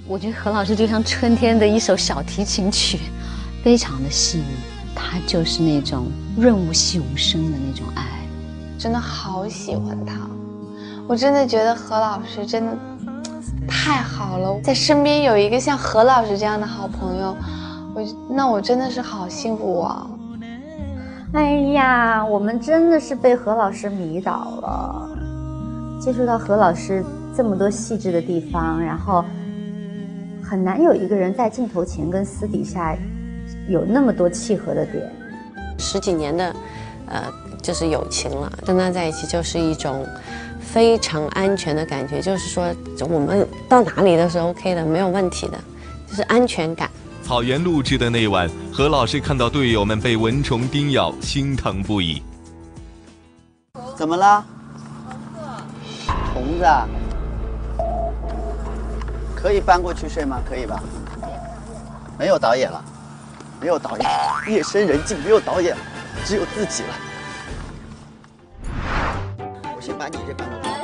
我觉得何老师就像春天的一首小提琴曲，非常的细腻，他就是那种润物细无声的那种爱。 真的好喜欢他，我真的觉得何老师真的太好了，在身边有一个像何老师这样的好朋友，我真的是好幸福啊！ 哎呀，我们真的是被何老师迷倒了，接触到何老师这么多细致的地方，然后很难有一个人在镜头前跟私底下有那么多契合的点。 10几年的就是友情了，跟他在一起就是一种非常安全的感觉，就是说我们到哪里都是 OK 的，没有问题的，就是安全感。 草原录制的那晚，何老师看到队友们被蚊虫叮咬，心疼不已。 怎么了？虫子啊？可以搬过去睡吗？可以吧？没有导演了，没有导演，夜深人静，没有导演了，只有自己了。我先把你这搬过去。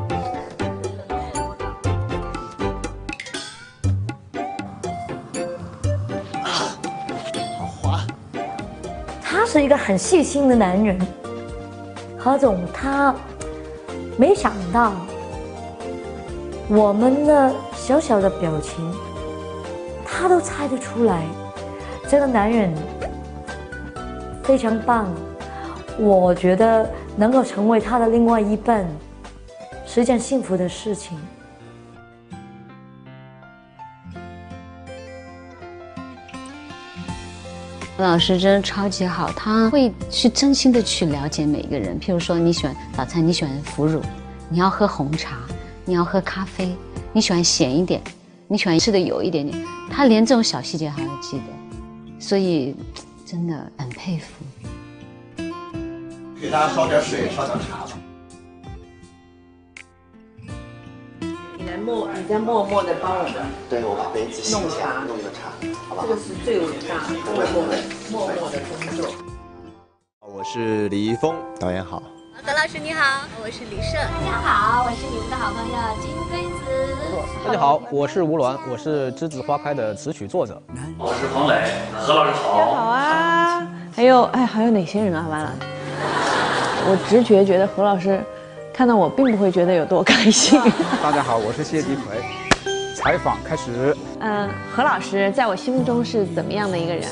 他是一个很细心的男人，何总他没想到我们的小小的表情，他都猜得出来。这个男人非常棒，我觉得能够成为他的另外一半是一件幸福的事情。 何老师真的超级好，他会去真心的去了解每一个人。譬如说，你喜欢早餐，你喜欢腐乳，你要喝红茶，你要喝咖啡，你喜欢咸一点，你喜欢吃的油一点点，他连这种小细节还会记得，所以真的很佩服。 给大家烧点水，烧点茶吧。 你在默默的帮我们对，我把杯子洗一下，弄个茶，好吧？ 这个是最伟大的默默的工作。 我是李易峰，导演好。 何老师你好，我是李胜。 大家好，我是你们的好朋友金龟子。 大家好，我是吴鸾，我是栀子花开的词曲作者。 我是彭磊，何老师好。 大家好啊！还有哪些人啊？完了，我直觉觉得何老师看到我并不会觉得有多开心。 大家好，我是谢继奎。采访开始。 何老师在我心目中是怎么样的一个人？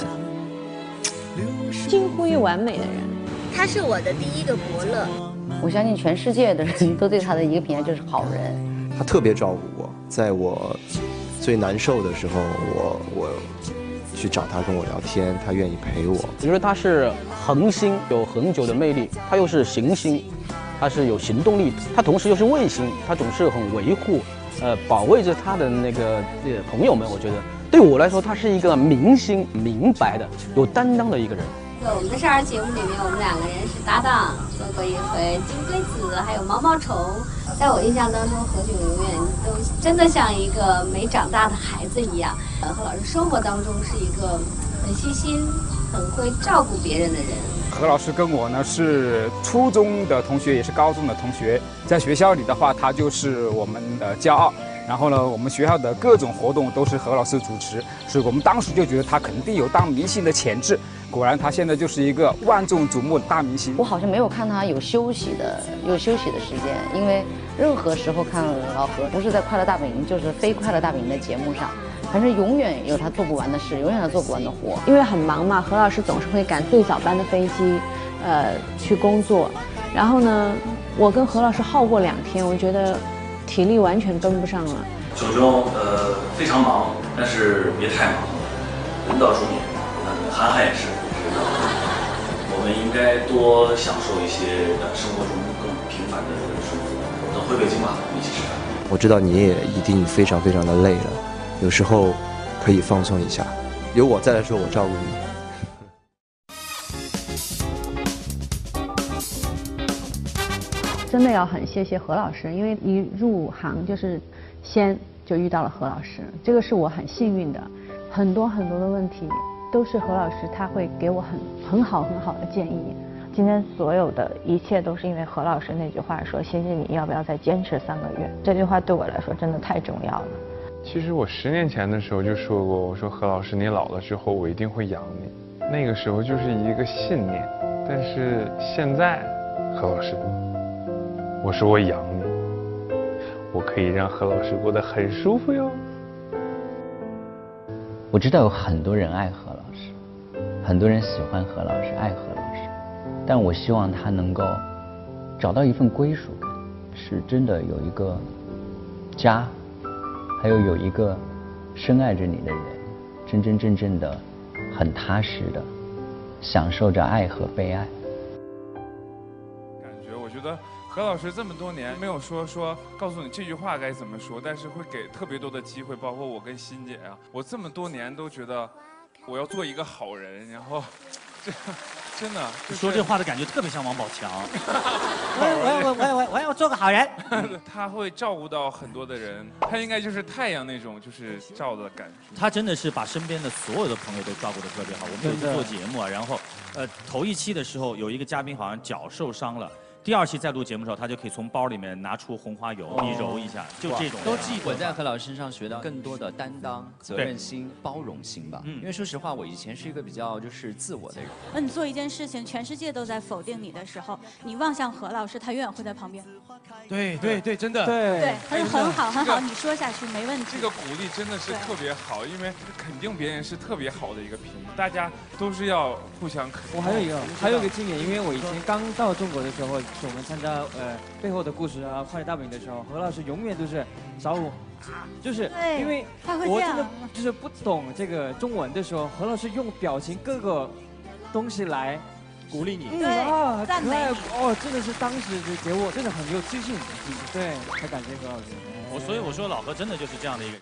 近乎于完美的人。 他是我的第一个伯乐。 我相信全世界的人都对他的一个评价就是好人。 他特别照顾我，在我最难受的时候，我去找他跟我聊天，他愿意陪我。 我觉得他是恒星，有恒久的魅力，他又是行星。他是有行动力，他同时又是卫星，他总是很维护，保卫着他的那个朋友们。我觉得对我来说，他是一个明星，明白的、有担当的一个人。 在我们的少儿节目里面，我们2个人是搭档，做过一回金龟子，还有毛毛虫。在我印象当中，何炅永远都真的像一个没长大的孩子一样。何老师生活当中是一个很细心、很会照顾别人的人。 何老师跟我呢是初中的同学，也是高中的同学。在学校里的话，他就是我们的骄傲。然后呢，我们学校的各种活动都是何老师主持，所以我们当时就觉得他肯定有当明星的潜质。果然，他现在就是一个万众瞩目的大明星。 我好像没有看他有休息的时间，因为任何时候看老何，不是在《快乐大本营》，就是非《快乐大本营》的节目上。反正永远有他做不完的事，永远有他做不完的活。 因为很忙嘛，何老师总是会赶最早班的飞机，去工作。然后呢，我跟何老师耗过2天，我觉得体力完全跟不上了。 熊熊非常忙，但是别太忙，人到中年，韩寒也是，我们应该多享受一些生活中更平凡的生活。等回北京吧，一起吃饭。 我知道你也一定非常非常的累了。有时候可以放松一下，有我在的时候，我照顾你。真的要很谢谢何老师，因为一入行就是先就遇到了何老师，这个是我很幸运的。很多的问题都是何老师他会给我很好的建议。 今天所有的一切都是因为何老师那句话说：“谢谢你，要不要再坚持3个月？”这句话对我来说真的太重要了。 其实我10年前的时候就说过，我说何老师，你老了之后我一定会养你。那个时候就是一个信念，但是现在，何老师，我说我养你，我可以让何老师过得很舒服哟。 我知道有很多人爱何老师，很多人喜欢何老师，爱何老师，但我希望他能够找到一份归属感，是真的有一个家，还有一个深爱着你的人，真真正正的很踏实的享受着爱和被爱。 感觉我觉得何老师这么多年没有说告诉你这句话该怎么说，但是会给特别多的机会，包括我跟欣姐啊，我这么多年都觉得我要做一个好人，然后这真的、就是、 说这话的感觉特别像王宝强。我要做个好人。 他会照顾到很多的人，他应该就是太阳那种就是照的感觉。 他真的是把身边的所有的朋友都照顾得特别好。我们有一次做节目啊，然后头一期的时候有一个嘉宾好像脚受伤了。第2期再录节目的时候，他就可以从包里面拿出红花油，你揉一下，就这种。 都记得我在何老师身上学到更多的担当、责任心、包容心吧。因为说实话，我以前是一个比较就是自我的人。 那你做一件事情，全世界都在否定你的时候，你望向何老师，他永远会在旁边。 对，真的。 对，他说很好很好，你说下去没问题。 这个鼓励真的是特别好，因为肯定别人是特别好的一个评价，大家都是要互相肯定。 我还有一个经验，因为我以前刚到中国的时候，我们参加背后的故事啊、快乐大本营的时候，何老师永远都是找我，就是因为我真的就是不懂这个中文的时候，何老师用表情各个东西来鼓励你， 赞美你真的是当时就给我真的很有自信，对，太感谢何老师。 所以我说老何真的就是这样的一个人。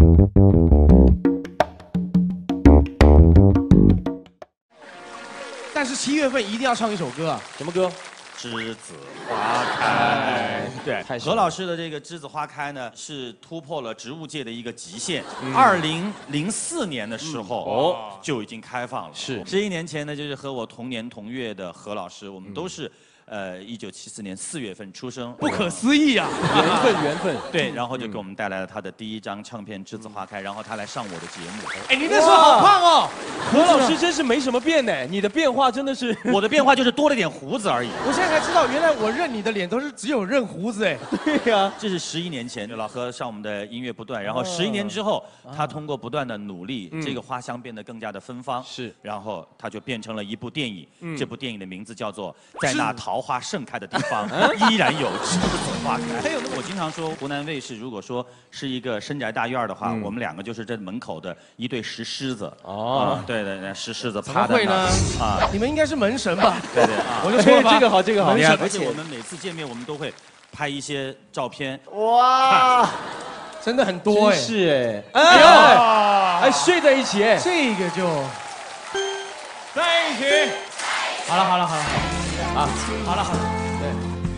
但是7月份一定要唱一首歌啊，什么歌？ 栀子花开。对，何老师的这个栀子花开呢，是突破了植物界的一个极限。2004年的时候就已经开放了。是11年前呢，就是和我同年同月的何老师，我们都是。1974年4月份出生， 不可思议啊！缘分。 对，然后就给我们带来了他的第1张唱片《栀子花开》，然后他来上我的节目。 哎，你那时候好胖哦！何老师真是没什么变呢，你的变化真的是…… 我的变化就是多了点胡子而已。 我现在才知道，原来我认你的脸都是只有认胡子哎。对呀， 这是11年前，老何上我们的音乐不断，然后11年之后，他通过不断的努力，这个花香变得更加的芬芳。是，然后他就变成了一部电影。这部电影的名字叫做《在那桃花盛开的地方依然有栀子花开》。还有，我经常说，湖南卫视如果说是一个深宅大院的话，我们2个就是这门口的一对石狮子。对，石狮子趴在那儿。 你们应该是门神吧？ 对， 我就说了吧，这个好。 而且我们每次见面，我们都会拍一些照片。 哇，真的很多哎。 是哎，睡在一起哎，这个就在一起。 好了，啊，好了，对。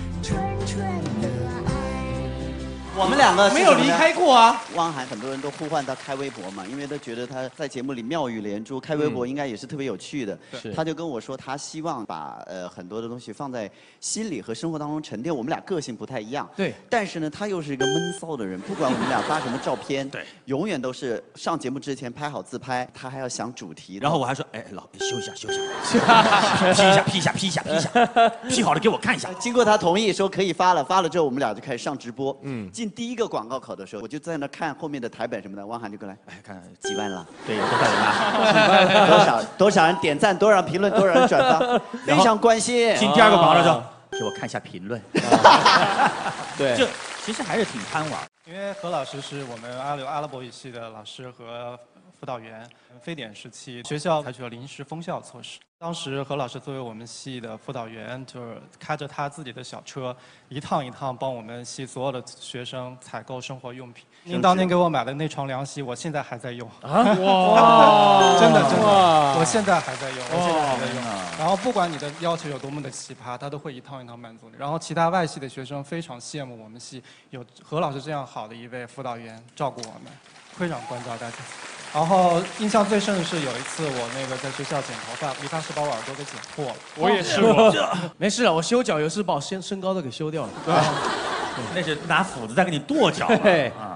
我们2个没有离开过啊。 汪涵很多人都呼唤他开微博嘛，因为他觉得他在节目里妙语连珠，开微博应该也是特别有趣的。他就跟我说，他希望把很多的东西放在心里和生活当中沉淀。我们俩个性不太一样，对。但是呢，他又是一个闷骚的人，不管我们俩发什么照片，对，永远都是上节目之前拍好自拍，他还要想主题。 然后我还说，哎，休息一下，P 一下，P 好了给我看一下。 经过他同意说可以发了，发了之后我们俩就开始上直播。进第1个广告口的时候，我就在那看后面的台本什么的，汪涵就过来，哎，看几万了，对，多少人了？多少人点赞，多少人评论，多少人转发，非常关心。 进第2个广告的时候，给我看一下评论。 对， 这其实还是挺贪玩。 因为何老师是我们阿拉伯语系的老师和辅导员，非典时期学校采取了临时封校措施。当时何老师作为我们系的辅导员，就是开着他自己的小车，一趟一趟帮我们系所有的学生采购生活用品。您当年给我买的那床凉席，我现在还在用。哇！真的，我现在还在用，然后不管你的要求有多么的奇葩，他都会一趟一趟满足你。然后其他外系的学生非常羡慕我们系有何老师这样好的一位辅导员照顾我们，非常关照大家。然后印象最深的是有一次我那个在学校剪头发，理发师把我耳朵给剪破了。 我也试过。没事了，我修脚有时把我身高都给修掉了。 那是拿斧子在给你剁脚。 对啊，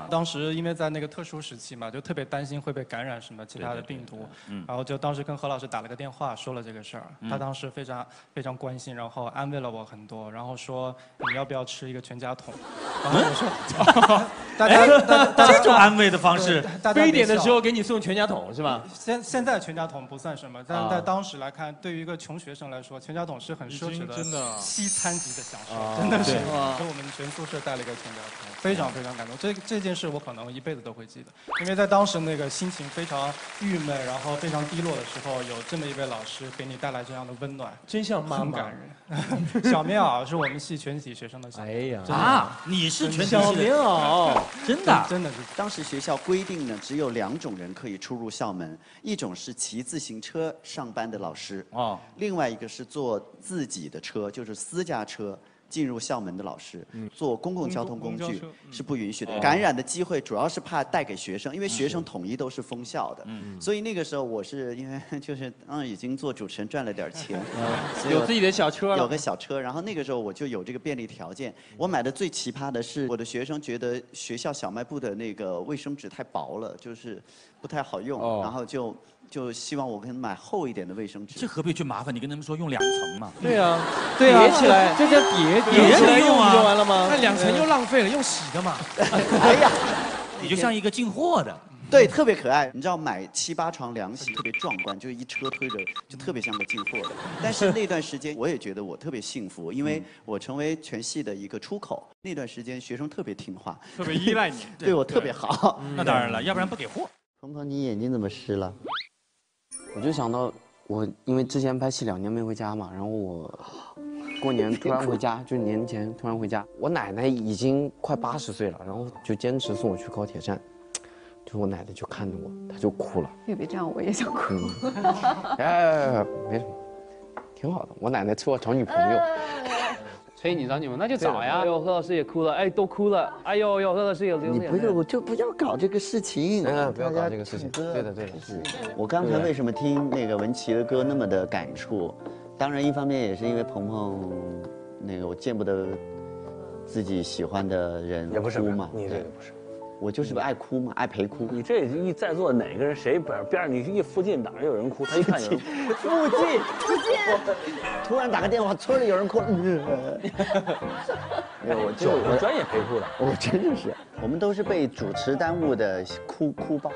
当时因为在那个特殊时期嘛，就特别担心会被感染什么其他的病毒，然后就当时跟何老师打了个电话，说了这个事儿。他当时非常关心，然后安慰了我很多，然后说你要不要吃一个全家桶？然后我说， 这种安慰的方式， 非典的时候给你送全家桶是吧？ 现在全家桶不算什么，但在当时来看，对于一个穷学生来说，全家桶是很奢侈的， 真的西餐级的享受，真的是。给我们全宿舍带了一个全家桶，非常感动。这件事我可能一辈子都会记得，因为在当时那个心情非常郁闷，然后非常低落的时候，有这么一位老师给你带来这样的温暖， 真像妈妈， 很感人。小棉袄是我们系全体学生的小。 哎呀， 你是全体小棉袄， 真的真的是。 当时学校规定呢，只有2种人可以出入校门，一种是骑自行车上班的老师，另外一个是坐自己的车，就是私家车。进入校门的老师，坐公共交通工具是不允许的。感染的机会主要是怕带给学生，因为学生统一都是封校的。所以那个时候我是因为就是已经做主持人赚了点钱， 有自己的小车了， 有个小车。然后那个时候我就有这个便利条件。我买的最奇葩的是，我的学生觉得学校小卖部的那个卫生纸太薄了，就是不太好用，然后就希望我给他们买厚一点的卫生纸。 这何必去麻烦？你跟他们说用2层嘛。 对呀，叠起来，这叫叠起来用不就完了吗？ 那2层又浪费了，用洗的嘛。 哎呀， 你就像一个进货的。 对，特别可爱。你知道买7、8床凉席特别壮观，就一车推着，就特别像个进货的。但是那段时间我也觉得我特别幸福，因为我成为全系的一个出口。那段时间学生特别听话， 特别依赖你， 对我特别好。 那当然了，要不然不给货。 鹏鹏，你眼睛怎么湿了？ 我就想到因为之前拍戏2年没回家嘛，然后我过年突然回家，就年前突然回家。我奶奶已经快80岁了，然后就坚持送我去高铁站，就我奶奶就看着我，她就哭了。 别这样，我也想哭。 哎，没什么，挺好的。我奶奶催我找女朋友。 催你找女朋友，那就找呀。哎呦，何老师也哭了，哎，都哭了。哎呦呦，何老师也流眼泪。 我就不要搞这个事情。 不要搞这个事情。对的。 我刚才为什么听那个文琪的歌那么的感触？当然，一方面也是因为鹏鹏，那个我见不得自己喜欢的人哭嘛。 你这个不是。 我就是爱哭嘛，爱陪哭。 你这一在座哪个人谁边上你一附近哪有人哭，他一看有人哭。 附近，突然打个电话，村里有人哭了。没有， 我专业陪哭的。 我真的是，我们都是被主持耽误的哭包。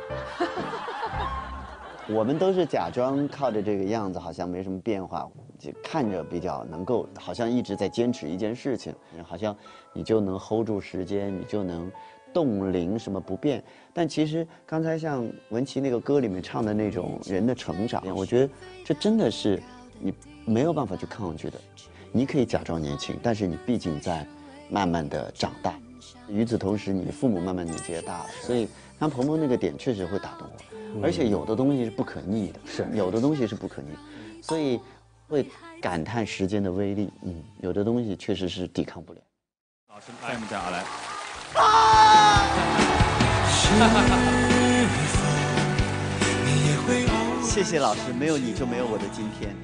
我们都是假装靠着这个样子，好像没什么变化，就看着比较能够，好像一直在坚持一件事情，好像你就能 hold 住时间，你就能冻龄什么不变。但其实刚才像文琪那个歌里面唱的那种人的成长，我觉得这真的是你没有办法去抗拒的。你可以假装年轻，但是你毕竟在慢慢的长大。与此同时，你的父母慢慢年纪也大了，所以像鹏鹏那个点确实会打动我。而且有的东西是不可逆的，有的东西是不可逆，所以会感叹时间的威力。有的东西确实是抵抗不了。 老师，来我们讲来。 谢谢老师，没有你就没有我的今天。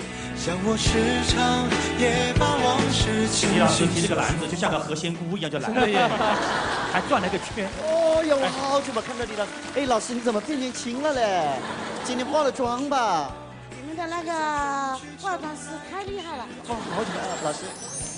李老师提这个篮子就像个何仙姑一样，就来了，还转了个圈。 哦呀，我好久没看到你了。哎，老师你怎么变年轻了嘞？今天化了妆吧？ 你们的那个化妆师太厉害了。 好久没了，老师。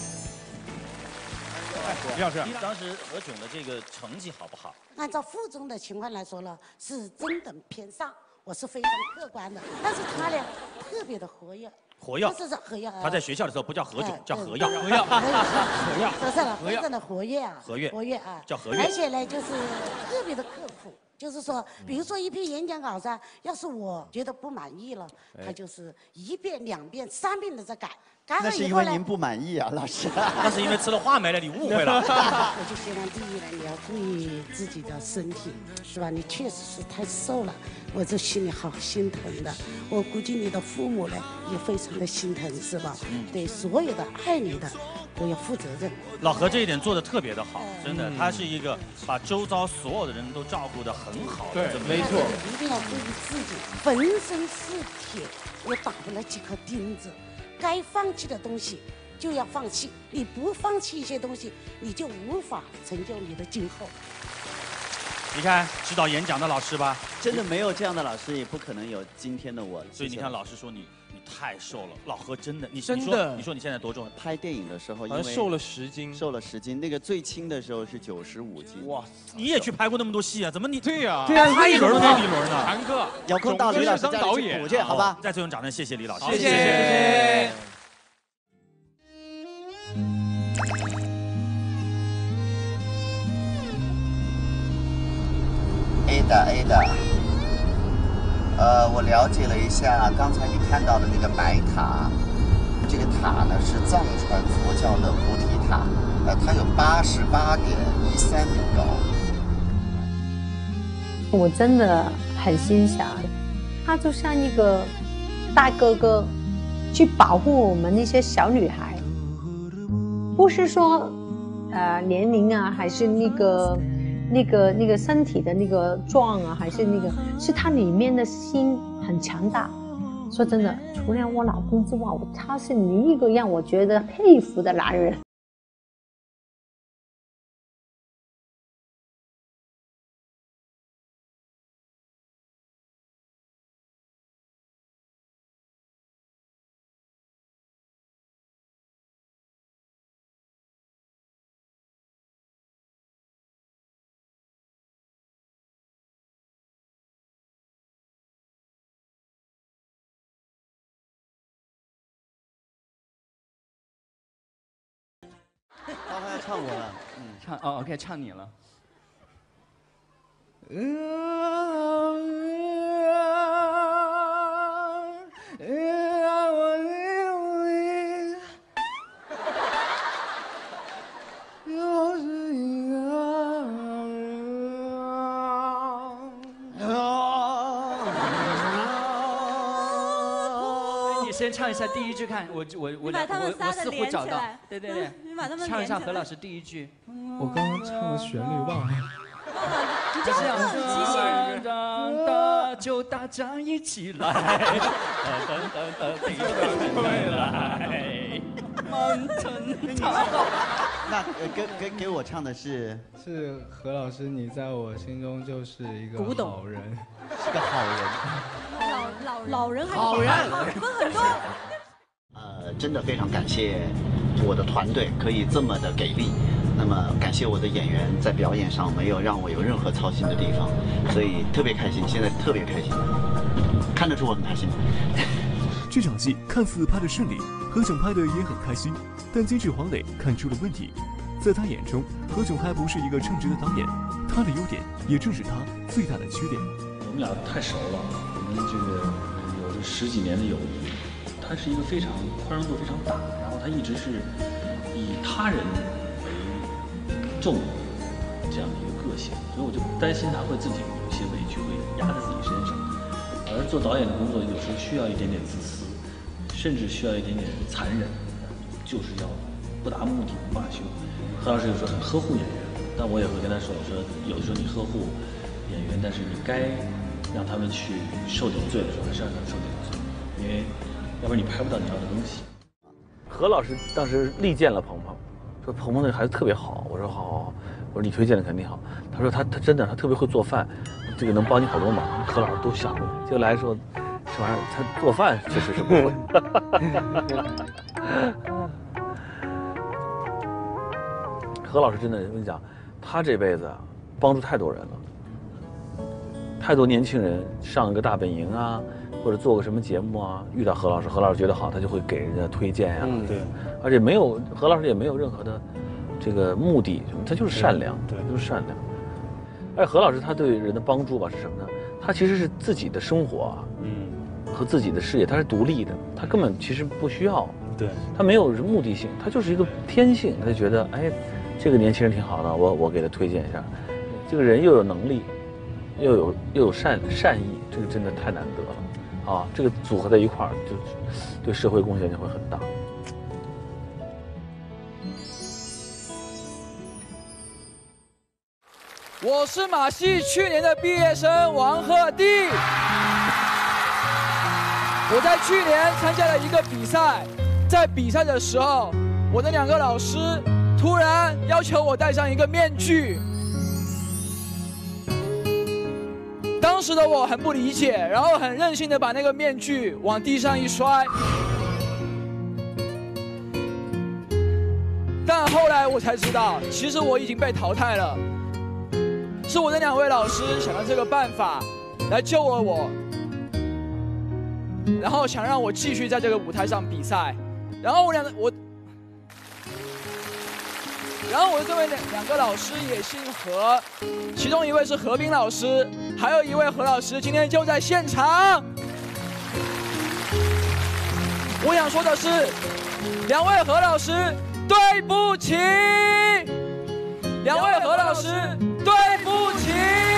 李老师，当时何炅的这个成绩好不好？ 按照附中的情况来说呢，是中等偏上，我是非常客观的。但是他呢，特别的活跃。 活跃， 这是活跃。 他在学校的时候不叫何炅，叫何耀。 何耀，这是了，非常的活跃啊。活跃啊， 叫何跃。 而且呢，就是特别的刻苦。就是说，比如说一篇演讲稿上，要是我觉得不满意了，他就是1遍、2遍、3遍的在改。 那是因为您不满意啊，老师。 那是因为吃了话梅了，你误会了。 我就希望第一呢，你要注意自己的身体，是吧？你确实是太瘦了，我这心里好心疼的。我估计你的父母呢也非常的心疼，是吧？对所有的爱你的都要负责任。 老何这一点做的特别的好，真的，他是一个把周遭所有的人都照顾得很好的。 对，没错。 一定要注意自己，浑身是铁，又打不了几颗钉子。该放弃的东西就要放弃，你不放弃一些东西，你就无法成就你的今后。 你看指导演讲的老师吧， 真的没有这样的老师，也不可能有今天的我。 所以你看，老师说你太瘦了，老何真的，你说你现在多重？ 拍电影的时候， 好像瘦了10斤， 瘦了10斤。那个最轻的时候是95斤。 哇，你也去拍过那么多戏啊？怎么你？ 对呀， 拍一轮拍一轮呢？ 韩哥， 有空到李老师家里去补去，好吧？ 再次用掌声谢谢李老师， 谢谢。 Ada，我了解了一下刚才你看到的那个白塔，这个塔呢是藏传佛教的菩提塔，它有88.13米高。 我真的很欣赏，他就像一个大哥哥，去保护我们那些小女孩，不是说年龄啊，还是那个身体的那个壮啊，还是是他里面的心很强大。说真的，除了我老公之外，他是一个让我觉得佩服的男人。 他要唱我了， 唱哦 ，OK， 唱你了。先唱一下第一句，看我似乎找到，对， 你把他们唱一下何老师第一句。 我刚刚唱的旋律忘了。 你这样很极限。 长大就大家一起来，满城大道。 那给我唱的是何老师，你在我心中就是一个好人， 是个好人。 老人还是好人， 分很多。 真的非常感谢我的团队可以这么的给力，那么感谢我的演员在表演上没有让我有任何操心的地方，所以特别开心，现在特别开心，看得出我很开心。 这场戏看似拍得顺利，何炅拍得也很开心，但监制黄磊看出了问题。在他眼中，何炅还不是一个称职的导演，他的优点也正是他最大的缺点。 我们俩太熟了，我们这个有着10几年的友谊。他是一个非常宽容度非常大，然后他一直是以他人为重这样的一个个性，所以我就担心他会自己有些委屈会压在自己身上。而做导演的工作有时候需要一点点自私，甚至需要一点点残忍，就是要不达目的不罢休。何老师有时候很呵护演员，但我也会跟他说，我说有的时候你呵护演员，但是你该让他们去受点罪的时候，还是让他们受点罪，因为要不然你拍不到你要的东西。 何老师当时力荐了鹏鹏，说鹏鹏那个孩子特别好。我说好，我说你推荐的肯定好。他说他真的他特别会做饭，这个能帮你好多忙。何老师都想过，结果来说这玩意儿他做饭确实是不会。何老师真的，我跟你讲，他这辈子啊帮助太多人了，太多年轻人上一个大本营啊。或者做个什么节目啊，遇到何老师，何老师觉得好，他就会给人家推荐呀。 对， 而且没有何老师也没有任何的这个目的，他就是善良，对，就是善良。而何老师他对人的帮助吧是什么呢？他其实是自己的生活啊，和自己的事业他是独立的，他根本其实不需要， 对， 他没有目的性，他就是一个天性，他就觉得哎，这个年轻人挺好的，我给他推荐一下，这个人又有能力，又有善意，这个真的太难得了。啊，这个组合在一块儿，就对社会贡献就会很大。 我是马戏去年的毕业生王鹤棣。我在去年参加了一个比赛，在比赛的时候，我的2个老师突然要求我戴上一个面具。 当时的我很不理解，然后很任性的把那个面具往地上一摔。但后来我才知道，其实我已经被淘汰了。是我的2位老师想了这个办法，来救了我，然后想让我继续在这个舞台上比赛。然后我的这位2个老师也姓何，其中一位是何冰老师，还有一位何老师今天就在现场。我想说的是，2位何老师，对不起！2位何老师，对不起！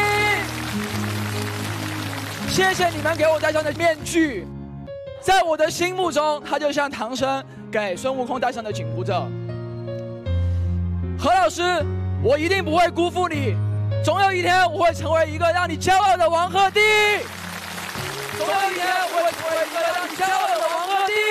谢谢你们给我戴上的面具，在我的心目中，它就像唐僧给孙悟空戴上的紧箍咒。何老师，我一定不会辜负你，总有一天我会成为一个让你骄傲的王鹤棣。总有一天我会成为一个让你骄傲的王鹤棣。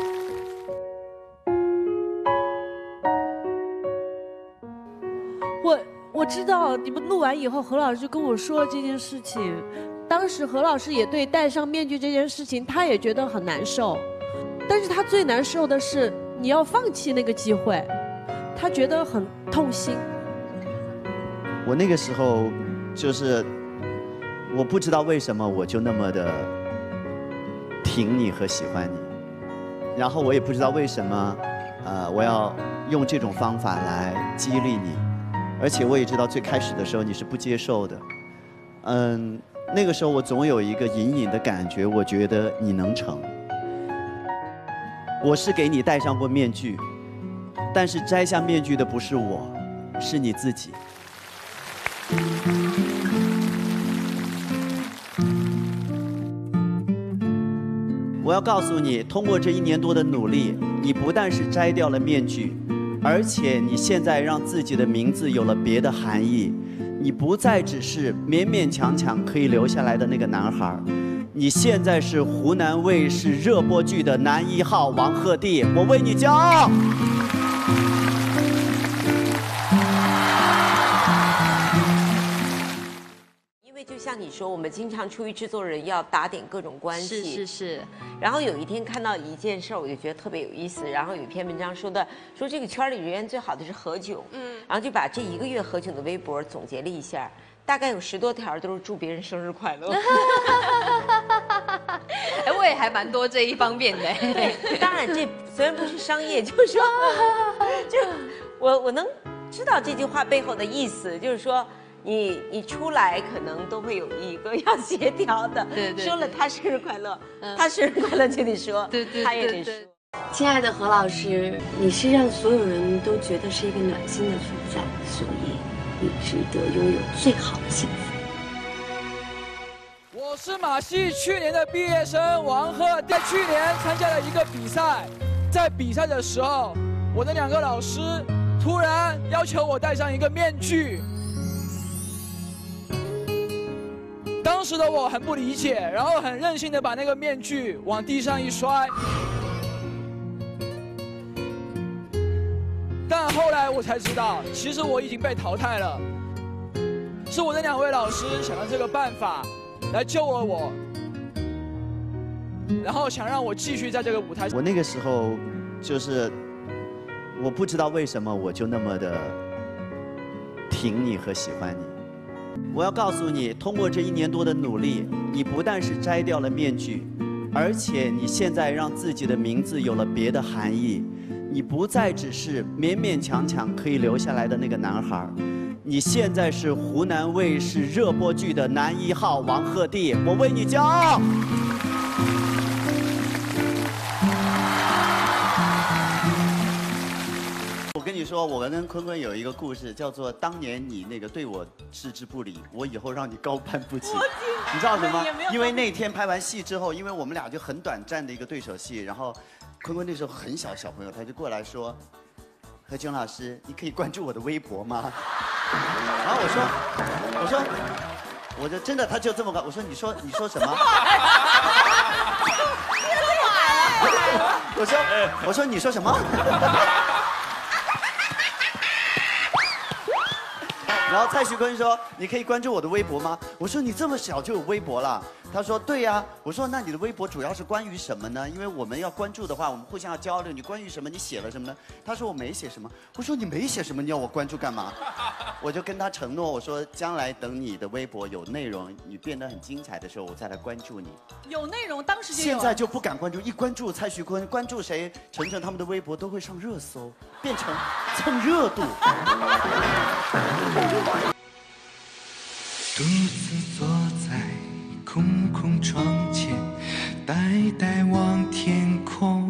我知道你们录完以后，何老师就跟我说了这件事情。当时何老师也对戴上面具这件事情，他也觉得很难受。但是他最难受的是你要放弃那个机会，他觉得很痛心。 我那个时候就是我不知道为什么我就那么的挺你和喜欢你，然后我也不知道为什么我要用这种方法来激励你。而且我也知道，最开始的时候你是不接受的，那个时候我总有一个隐隐的感觉，我觉得你能成。我是给你戴上过面具，但是摘下面具的不是我，是你自己。我要告诉你，通过这1年多的努力，你不但是摘掉了面具，而且你现在让自己的名字有了别的含义，你不再只是勉勉强强可以留下来的那个男孩，你现在是湖南卫视热播剧的男1号王鹤棣，我为你骄傲。 就像你说，我们经常出于制作人要打点各种关系， 是。 然后有一天看到一件事儿，我就觉得特别有意思。然后有一篇文章说这个圈里人缘最好的是何炅，然后就把这1个月何炅的微博总结了一下，大概有10多条都是祝别人生日快乐。 哎，我也还蛮多这一方面的。 对，当然这虽然不是商业，就是说，就我能知道这句话背后的意思，就是说。你出来可能都会有一个要协调的，对，说了他生日快乐，他生日快乐就得说，对，他也得说。 亲爱的何老师，你是让所有人都觉得是一个暖心的存在，所以你值得拥有最好的幸福。 我是马戏去年的毕业生王鹤，在去年参加了一个比赛，在比赛的时候，我的2个老师突然要求我戴上一个面具。当时的我很不理解，然后很任性的把那个面具往地上一摔。但后来我才知道，其实我已经被淘汰了。是我的2位老师想了这个办法，来救了我，然后想让我继续在这个舞台上。 我那个时候就是我不知道为什么我就那么的挺你和喜欢你。我要告诉你，通过这1年多的努力，你不但是摘掉了面具，而且你现在让自己的名字有了别的含义，你不再只是勉勉强强可以留下来的那个男孩，你现在是湖南卫视热播剧的男1号王鹤棣，我为你骄傲。我跟你说，我跟坤坤有一个故事，叫做当年你那个对我置之不理，我以后让你高攀不起。你知道什么？因为那天拍完戏之后，因为我们俩就很短暂的一个对手戏，然后坤坤那时候很小小朋友，他就过来说：“何炅老师，你可以关注我的微博吗？”然后我就真的，他就这么搞。我说你说什么？我说你说什么？ 然后蔡徐坤说：“你可以关注我的微博吗？”我说：“你这么小就有微博了？”他说：“对呀。”我说：“那你的微博主要是关于什么呢？因为我们要关注的话，我们互相要交流。你关于什么？你写了什么呢？”他说：“我没写什么。”我说：“你没写什么，你要我关注干嘛？”我就跟他承诺，我说：“将来等你的微博有内容，你变得很精彩的时候，我再来关注你。” 有内容，当时就有。 现在就不敢关注，一关注蔡徐坤，关注谁，晨晨他们的微博都会上热搜，变成蹭热度。 独自坐在空空窗前，呆呆望天空。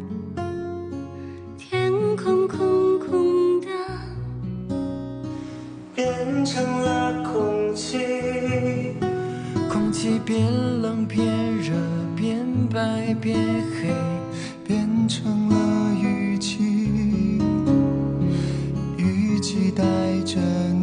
天空空空的， 变成了空气，空气变冷变热变白变黑，变成了雨季，雨季带着你。